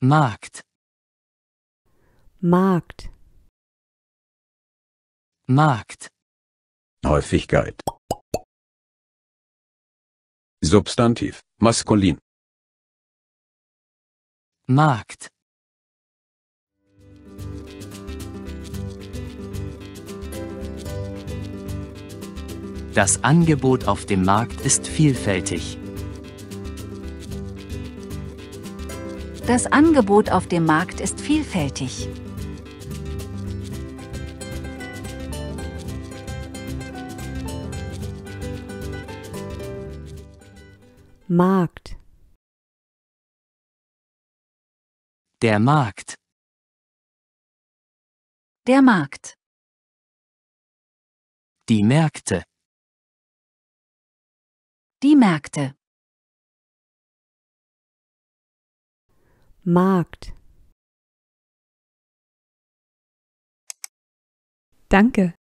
Markt, Markt, Markt, Häufigkeit. Substantiv, maskulin. Markt. Das Angebot auf dem Markt ist vielfältig. Das Angebot auf dem Markt ist vielfältig. Markt, Der Markt, Der Markt, die Märkte, die Märkte, Markt. Danke.